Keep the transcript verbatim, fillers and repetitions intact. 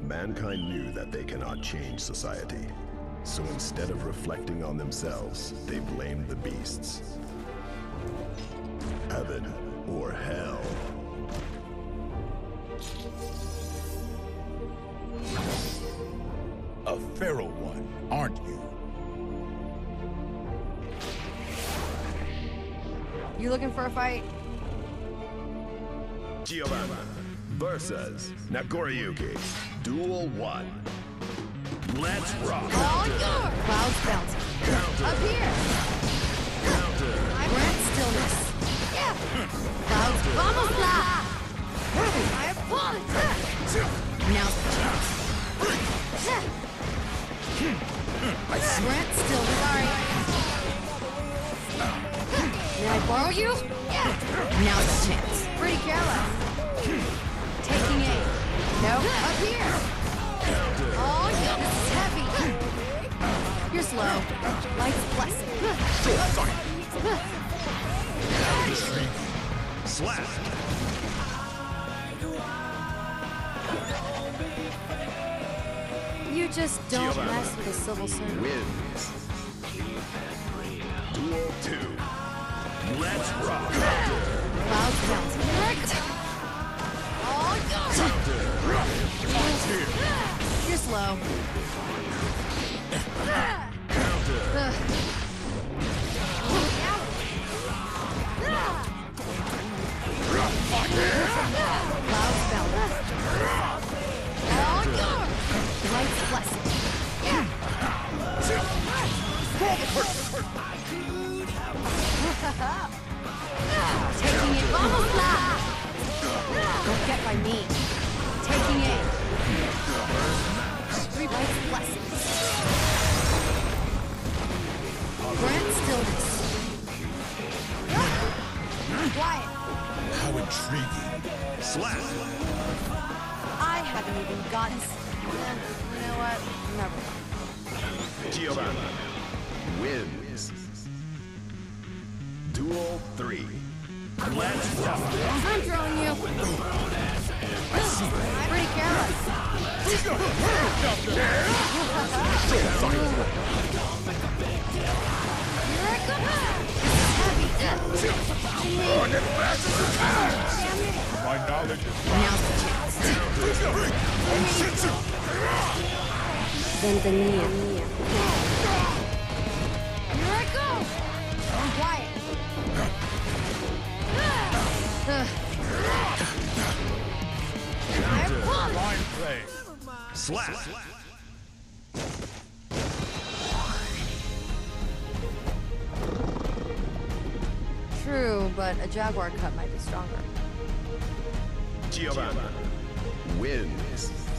Mankind knew that they cannot change society. So instead of reflecting on themselves, they blamed the beasts. Heaven or hell. A feral one, aren't you? You looking for a fight? Giovanna versus Nagoriyuki. Duel one. Let's rock. All yours! Clouds bouncing. Counter. Up here! Counter. Grant stillness. Yeah! Clouds, vamos lá! I apologize! Now's the chance. Grant stillness. Sorry. May I borrow you? Yeah! Now's the chance. Pretty careless. Taking aim. No, up here! Oh, this is heavy! You're slow. Life's blessing. Slap. You just don't mess with a civil servant. Wins. Duel two. Let's rock. Clouds bouncing. Oh, you're slow. Ugh. Clouds bouncing. Oh, Light's blessing. Yeah. Taking it. Vamos lá. Don't get by me. Taking aim. Three Light's blessings. Grant stillness. Quiet. How intriguing. Slap. I haven't even gotten. Then, you know what? Never. Giovanna wins. Duel three. Let's rock. I'm throwing you. Pretty careless. Here I come. Heavy. My knowledge is Now's the chance. Bienvenida. Here I go. Quiet. fine play. Slap. True, but a jaguar cut might be stronger. Giovanna wins.